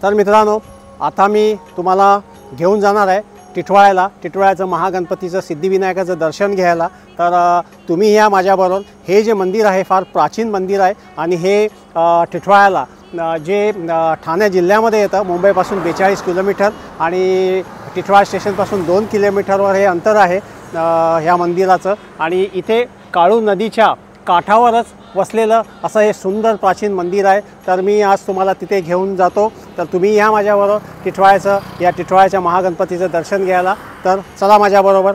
तर मित्रांनो, आता मी तुम्हाला घेऊन जाणार आहे टिटवाळ्याला, टिटवाळ्याचं महागणपतीचं सिद्धिविनायकाचं दर्शन घ्यायला। तर तुम्ही या माझ्याबरोबर। हे जे मंदिर आहे फार प्राचीन मंदिर आहे आणि हे टिटवाळ्याला जे ठाणे जिल्ह्यामध्ये येतं, मुंबईपासून 42 किलोमीटर आणि टिटवाळा स्टेशनपासून 2 किलोमीटरवर हे अंतर आहे ह्या मंदिराचं। आणि इथे काळू नदीच्या काठावरच वसलेलं असं हे सुंदर प्राचीन मंदिर आहे। तर मी आज तुम्हाला तिथे घेऊन जातो। तर तुम्ही या माझ्याबरोबर या टिटवाळ्याच्या महागणपतीचं दर्शन घ्यायला। तर चला माझ्याबरोबर।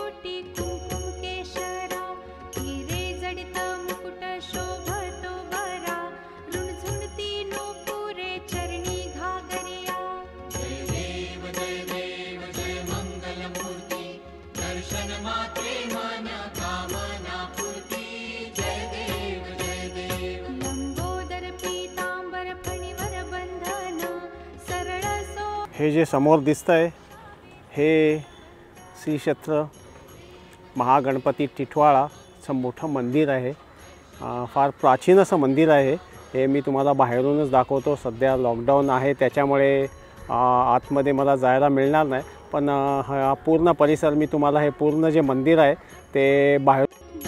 हे जे समोर दिसतंय हे श्री क्षेत्र महागणपती टिटवाळाचं मोठं मंदिर आहे। फार प्राचीन असं मंदिर आहे हे। मी तुम्हाला बाहेरूनच दाखवतो। सध्या लॉकडाऊन आहे त्याच्यामुळे आतमध्ये मला जायला मिळणार नाही, पण हा पूर्ण परिसर मी तुम्हाला हे पूर्ण जे मंदिर आहे ते बाहेर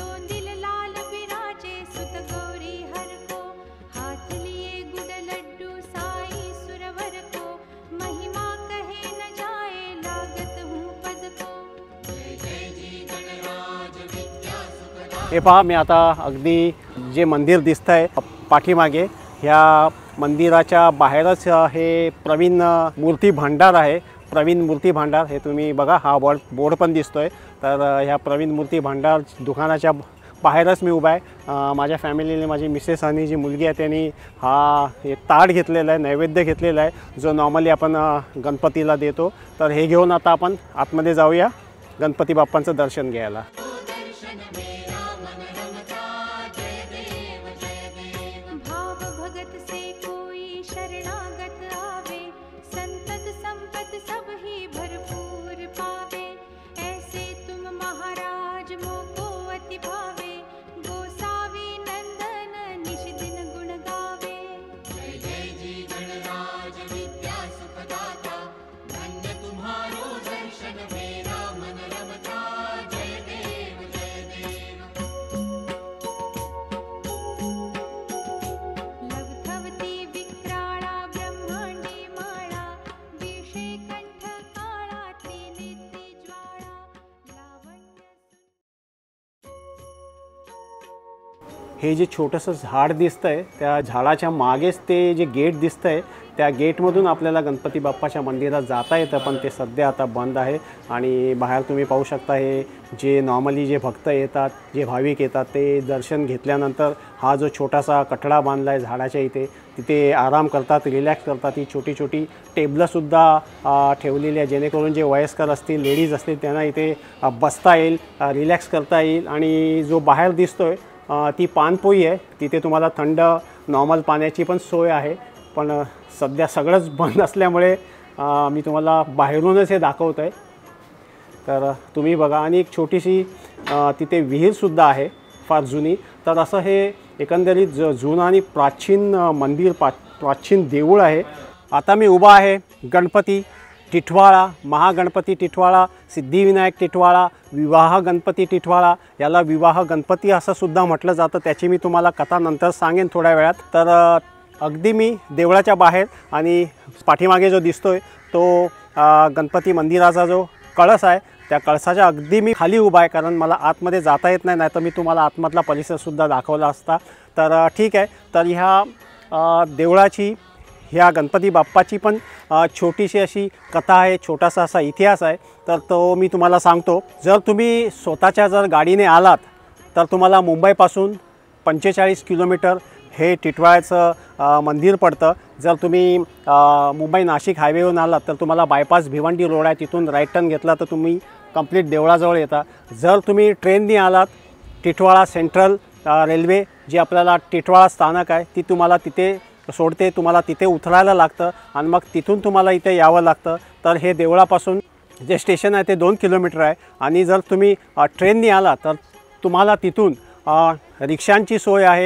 हे पहा। मी आता अगदी जे मंदिर दिसतंय पाठीमागे, ह्या मंदिराच्या बाहेरच हे प्रवीण मूर्ती भांडार आहे। प्रवीण मूर्ती भांडार हे तुम्ही बघा, हा बोर्ड पण दिसतोय। तर ह्या प्रवीण मूर्ती भांडार दुकानाच्या बाहेरच मी उभा आहे। माझ्या फॅमिलीने, माझी मिसेस आणि जी मुलगी आहे त्यांनी हे ताट घेतलेला आहे, नैवेद्य घेतलेला आहे, जो नॉर्मली आपण गणपतीला देतो। तर हे घेऊन आता आपण आतमध्ये जाऊया गणपती बाप्पांचं दर्शन घ्यायला। हे जे छोटंसं झाड दिसतंय त्या झाडाच्या मागेच ते जे गेट दिसतंय, त्या गेटमधून आपल्याला गणपती बाप्पाच्या मंदिरात जाता येतं, पण ते सध्या आता बंद आहे। आणि बाहेर तुम्ही पाहू शकता हे जे नॉर्मली जे भक्त येतात, जे भाविक येतात, ते दर्शन घेतल्यानंतर हा जो छोटासा कठडा बांधला आहे झाडाच्या इथे, तिथे आराम करतात, रिलॅक्स करतात। ही छोटी छोटी टेबलंसुद्धा ठेवलेली आहे जेणेकरून जे वयस्कर असतील, लेडीज असतील, त्यांना इथे बसता येईल, रिलॅक्स करता येईल। आणि जो बाहेर दिसतोय ती पानपोई आहे, तिथे तुम्हाला थंड नॉर्मल पाण्याची पण सोय आहे। पण सध्या सगळंच बंद असल्यामुळे मी तुम्हाला बाहेरूनच हे दाखवतो आहे। तर तुम्ही बघा। आणि एक छोटीशी तिथे विहीरसुद्धा आहे फार जुनी। तर असं हे एकंदरीत जुनं आणि प्राचीन मंदिर, प्राचीन देऊळ आहे। आता मी उभा आहे गणपती टिटवाळा, महागणपती टिटवाळा, सिद्धिविनायक टिटवाळा, विवाह गणपती टिटवाळा। याला विवाह गणपती असं सुद्धा म्हटलं जातं, त्याची मी तुम्हाला कथा नंतर सांगेन थोड्या वेळात। तर अगदी मी देवळाच्या बाहेर आणि पाठीमागे जो दिसतोय तो गणपती मंदिराचा जो कळस आहे, त्या कळसाच्या अगदी मी खाली उभा आहे, कारण मला आतमध्ये जाता येत नाही, तर मी तुम्हाला आतमधला परिसरसुद्धा दाखवला असता। तर ठीक आहे। तर ह्या देवळाची, ह्या गणपती बाप्पाची पण छोटीशी अशी कथा आहे, छोटासा असा इतिहास आहे। तर तो मी तुम्हाला सांगतो। जर तुम्ही स्वतःच्या गाडीने आलात तर तुम्हाला मुंबईपासून 45 किलोमीटर हे टिटवाळ्याचं मंदिर पडतं। जर तुम्ही मुंबई नाशिक हायवेवरून आलात तर तुम्हाला बायपास भिवंडी रोड आहे, तिथून राईट टर्न घेतला तर तुम्ही कंप्लीट देवळाजवळ येता। जर तुम्ही ट्रेनने आलात, टिटवाळा सेंट्रल रेल्वे जी आपल्याला टिटवाळा स्थानक आहे ती तुम्हाला तिथे सोडते, तुम्हाला तिथे उतरायला लागतं आणि मग तिथून तुम्हाला इथे यावं लागतं। तर हे देवळापासून जे स्टेशन आहे ते 2 किलोमीटर आहे। आणि जर तुम्ही ट्रेनने आला तर तुम्हाला तिथून रिक्षांची सोय आहे,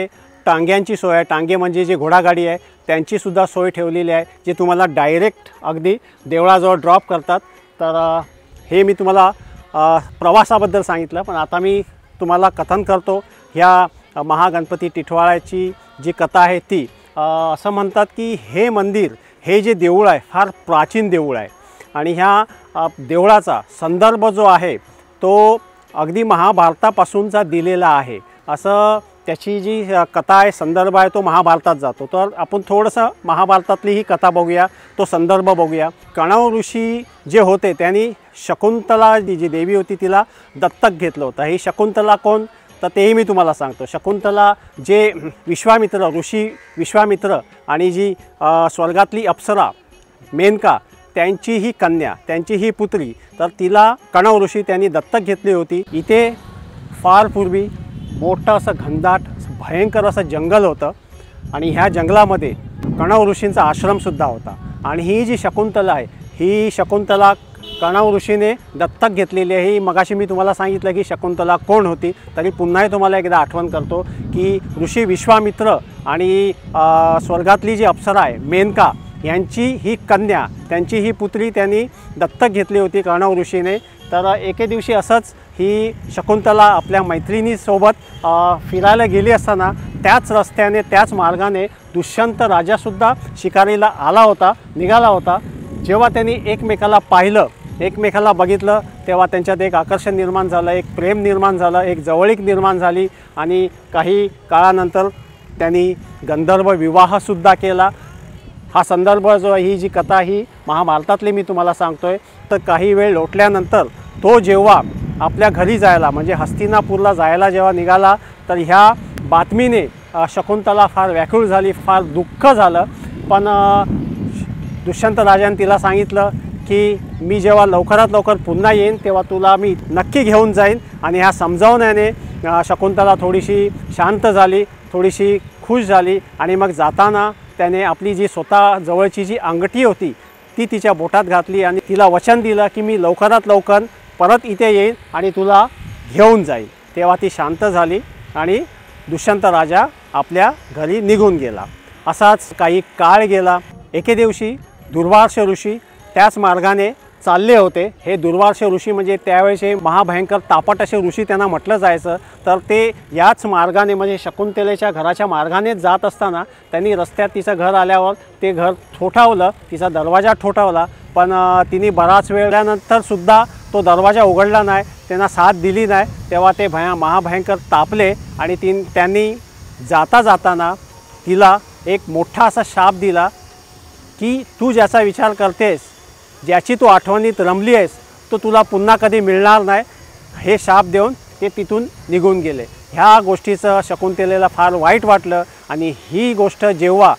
टांग्यांची सोय आहे, टांगे म्हणजे जे घोडागाडी आहे त्यांचीसुद्धा सोय ठेवलेली आहे, जे तुम्हाला डायरेक्ट अगदी देवळाजवळ ड्रॉप करतात। तर हे मी तुम्हाला प्रवासाबद्दल सांगितलं, पण आता मी तुम्हाला कथन करतो ह्या महागणपती टिटवाळ्याची जी कथा आहे ती। असं म्हणतात की हे मंदिर, हे जे देऊळ आहे फार प्राचीन देऊळ आहे आणि ह्या देवळाचा संदर्भ जो आहे तो अगदी महाभारतापासूनचा दिलेला आहे। असं त्याची जी कथा आहे, संदर्भ आहे तो महाभारतात जातो। तर आपण थोडंसं महाभारतातली ही कथा बघूया, तो संदर्भ बघूया। कणव ऋषी जे होते त्यांनी शकुंतला जी देवी होती तिला दत्तक घेतलं होतं। ही शकुंतला कोण, तर तेही मी तुम्हाला सांगतो। शकुंतला जे विश्वामित्र ऋषी विश्वामित्र आणि जी स्वर्गातली अप्सरा मेनका त्यांची ही कन्या, त्यांची ही पुत्री, तर तिला कणव ऋषी त्यांनी दत्तक घेतली होती। इथे फार पूर्वी मोठं असं घनदाट भयंकर असं जंगल होतं आणि ह्या जंगलामध्ये कणव ऋषींचा आश्रमसुद्धा होता। आणि ही जी शकुंतला आहे ही शकुंतला कणव ऋषीने दत्तक घेतलेली आहे। ही मगाशी मी तुम्हाला सांगितलं की शकुंतला कोण होती, तरी पुन्हा तुम्हाला एकदा आठवण करतो की ऋषी विश्वामित्र आणि स्वर्गातली जी अप्सरा आहे मेनका यांची ही कन्या, त्यांची ही पुत्री त्यांनी दत्तक घेतली होती कणव ऋषीने। तर एके दिवशी असंच ही शकुंतला आपल्या मैत्रिणीसोबत फिरायला गेली असताना त्याच रस्त्याने त्याच मार्गाने दुष्यंत राजासुद्धा शिकारीला आला होता, निघाला होता। जेव्हा त्यांनी एकमेकाला पाहिलं, एकमेकाला बघितलं, तेव्हा त्यांच्यात एक आकर्षण निर्माण झालं, एक प्रेम निर्माण झालं, एक जवळीक निर्माण झाली आणि काही काळानंतर त्यांनी गंधर्व विवाहसुद्धा केला। हा संदर्भ जो ही जी कथा ही महाभारतातली मी तुम्हाला सांगतोय। तर काही वेळ लोटल्यानंतर तो जेव्हा आपल्या घरी जायला म्हणजे हस्तिनापूरला जायला जेव्हा निघाला, तर ह्या बातमीने शकुंतला फार व्याकुळ झाली, फार दुःख झालं। पण दुष्यंत राजाने तिला सांगितलं की मी जेव्हा लवकरात लवकर पुन्हा येईन तेव्हा तुला मी नक्की घेऊन जाईन। आणि ह्या समजावण्याने शकुंतला थोडीशी शांत झाली, थोडीशी खुश झाली आणि मग जाताना त्याने आपली जी स्वतः जवळची जी अंगठी होती ती तिच्या बोटात घातली आणि तिला वचन दिलं की मी लवकरात लवकर परत इथे येईन आणि तुला घेऊन जाईन। तेव्हा ती शांत झाली आणि दुष्यंत राजा आपल्या घरी निघून गेला। असाच काही काळ गेला। एके दिवशी दुर्वास ऋषी त्याच मार्गाने चालले होते। हे दुर्वास ऋषी म्हणजे त्यावेळेचे महाभयंकर तापट असे ऋषी त्यांना म्हटलं जायचं। तर ते याच मार्गाने म्हणजे शकुंतलेच्या घराच्या मार्गाने जात असताना त्यांनी रस्त्यात तिचं घर आल्यावर ते घर ठोठावलं, तिचा दरवाजा ठोठावला, पण तिने बराच वेळानंतरसुद्धा तो दरवाजा उघडला नाही, त्यांना साथ दिली नाही। तेव्हा ते महाभयंकर तापले आणि त्यांनी जाता जाताना तिला एक मोठा असा शाप दिला की तू ज्याचा विचार करतेस, ज्याची तू आठवणीत रमली आहेस, तो तुला पुन्हा कधी मिळणार नाही, हे शाप देऊन ते तिथून निघून गेले। ह्या गोष्टीचं शकुंतलेला फार वाईट वाटलं आणि ही गोष्ट जेव्हा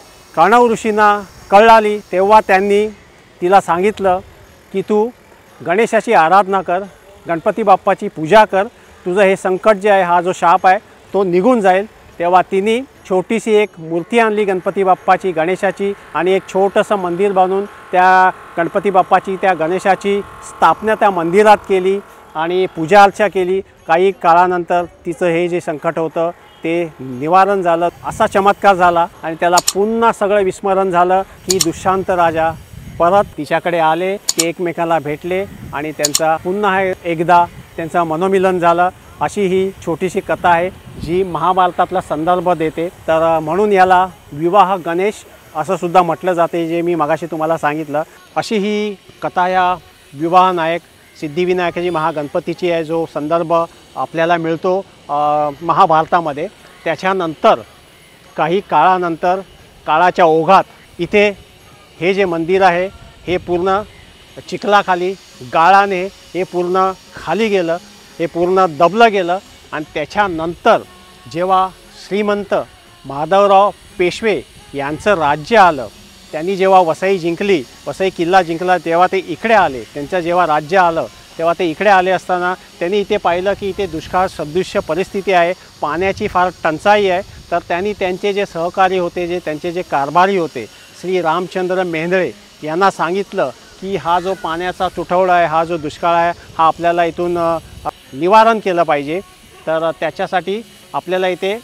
कणव ऋषींना कळाली तेव्हा त्यांनी तिला सांगितलं की तू गणेशाची आराधना कर, गणपती बाप्पाची पूजा कर, तुझं हे संकट जे आहे, हा जो शाप आहे तो निघून जाईल। तेव्हा तिने छोटीशी एक मूर्ती आणली गणपती बाप्पाची, गणेशाची, आणि एक छोटंसं मंदिर बांधून त्या गणपती बाप्पाची, त्या गणेशाची स्थापना त्या मंदिरात केली आणि पूजा अर्चा केली। काही काळानंतर तिचं हे जे संकट होतं ते निवारण झालं। असा चमत्कार झाला आणि त्याला पुन्हा सगळं विस्मरण झालं की दुष्यंत राजा परत तिच्याकडे आले, ते एकमेकाला भेटले आणि त्यांचा पुन्हा एकदा त्यांचं मनोमिलन झालं। अशी ही छोटीशी कथा आहे जी महाभारतातला संदर्भ देते। तर म्हणून याला विवाह गणेश असं सुद्धा म्हटलं जाते, जे मी मगाशी तुम्हाला सांगितलं। अशी ही कथा या विवाह नायक सिद्धिविनायकाची महागणपतीची आहे, जो संदर्भ आपल्याला मिळतो महाभारतामध्ये। त्याच्यानंतर काही काळानंतर काळाच्या ओघात इथे हे जे मंदिर आहे हे पूर्ण चिखलाखाली गाळाने हे पूर्ण खाली गेलं, हे पूर्ण दबलं गेलं। आणि त्याच्यानंतर जेव्हा श्रीमंत माधवराव पेशवे यांचं राज्य आलं, त्यांनी जेव्हा वसई जिंकली, वसई किल्ला जिंकला, तेव्हा ते इकडे आले। त्यांचं जेव्हा राज्य आलं तेव्हा ते इकडे आले असताना त्यांनी इथे पाहिलं की इथे दुष्काळ सदृश्य परिस्थिती आहे, पाण्याची फार टंचाई आहे। तर त्यांनी त्यांचे जे सहकारी होते, जे त्यांचे जे कारभारी होते, श्री रामचंद्र मेंढळे यांना सांगितलं की हा जो पाण्याचा तुटवडा आहे, हा जो दुष्काळ आहे, हा आपल्याला इथून निवारण केलं पाहिजे। तर त्याच्यासाठी आपल्याला इथे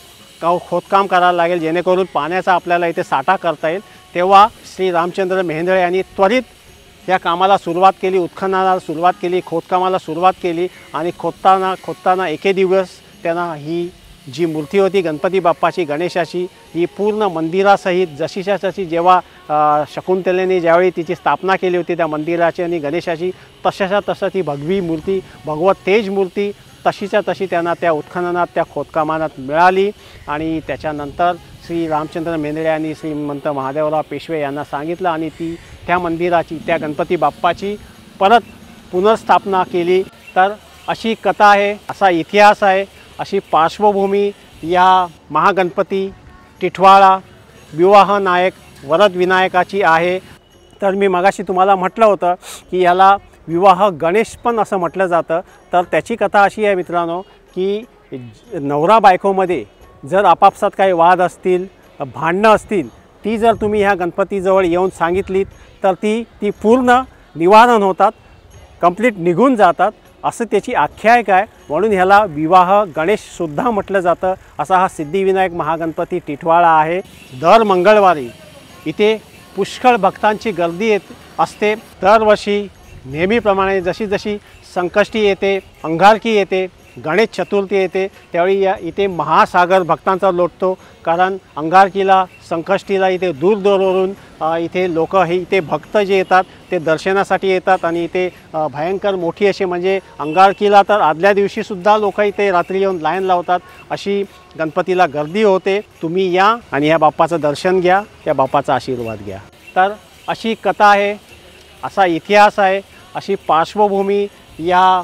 खोदकाम करायला लागेल, जेणेकरून पाण्याचा आपल्याला इथे साठा करता येईल। तेव्हा श्री रामचंद्र मेहेंदळे यांनी त्वरित या कामाला सुरुवात केली, उत्खननाला सुरुवात केली, खोदकामाला सुरुवात केली आणि खोदताना एके दिवस त्यांना ही जी मूर्ती होती गणपती बाप्पाची, गणेशाची, ही पूर्ण मंदिरासहित जशीच्या तशी, जेव्हा शकुंतलेने ज्यावेळी तिची स्थापना केली होती त्या मंदिराची आणि गणेशाची, तशाच्या तसं ती भगवी मूर्ती, भगवत तेज मूर्ती तशीच्या तशी त्यांना त्या उत्खननात, त्या खोदकामात मिळाली। आणि त्याच्यानंतर श्री रामचंद्र मेहेंदळे यांनी श्रीमंत महादेवराव पेशवे यांना सांगितलं आणि त्या मंदिराची, त्या गणपती बाप्पाची परत पुनर्स्थापना केली। तर अशी कथा आहे, असा इतिहास आहे, अशी पार्श्वभूमी या महागणपती टिटवाळा विवाह नायक वरद विनायकाची आहे। तर मी मगाशी तुम्हाला म्हटलं होतं की याला विवाह गणेश पण असं म्हटलं जातं। तर त्याची कथा अशी आहे मित्रांनो की नवरा बायकोमध्ये जर आपापसात काही वाद असतील, भांडणं असतील, ती जर तुम्ही ह्या गणपतीजवळ येऊन सांगितलीत तर ती पूर्ण निवारण होतात, कंप्लीट निघून जातात, असं त्याची आख्यायिका आहे। म्हणून ह्याला विवाह गणेशसुद्धा म्हटलं जातं। असा हा सिद्धिविनायक महागणपती टिटवाळा आहे। दर मंगळवारी इथे पुष्कळ भक्तांची गर्दी असते। दरवर्षी नेहमीप्रमाणे जशी जशी संकष्टी येते, अंगारकी येते, गणेश चतुर्थी येते, त्यावेळी इथे महासागर भक्तांचा लोटतो। कारण अंगारकीला, संकष्टीला इथे दूरदूरवरून इथे लोक इथे भक्त जे येतात ते दर्शनासाठी येतात आणि इथे भयंकर मोठी अशी, म्हणजे अंगारकीला तर आदल्या दिवशीसुद्धा लोक इथे रात्री येऊन लाईन लावतात, अशी गणपतीला गर्दी होते। तुम्ही या आणि या बाप्पाचं दर्शन घ्या, या बाप्पाचा आशीर्वाद घ्या। तर अशी कथा आहे, असा इतिहास आहे, अशी पार्श्वभूमी या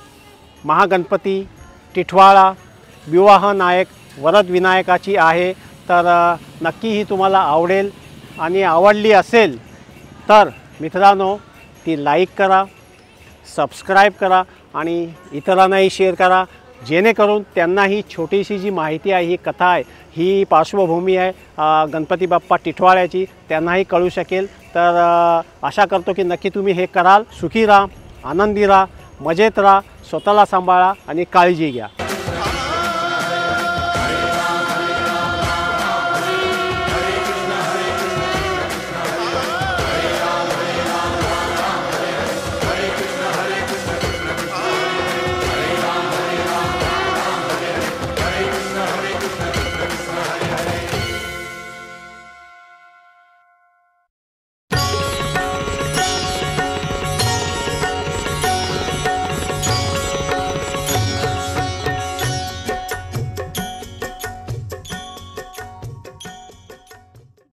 महागणपती टिटवाळा विवाह नायक वरद विनायकाची आहे। तर नक्की ही तुम्हाला आवडेल आणि आवडली असेल तर मित्रांनो ती लाईक करा, सबस्क्राईब करा आणि इतरांनाही शेअर करा, जेणेकरून त्यांना ही छोटीशी जी माहिती आहे, ही कथा आहे, ही पार्श्वभूमी आहे गणपती बाप्पा टिटवाळ्याची, त्यांनाही कळू शकेल। तर आशा करतो की नक्की तुम्ही हे कराल। सुखी राहा, आनंदी राहा, मजेत राहा, स्वतःला सांभाळा आणि काळजी घ्या।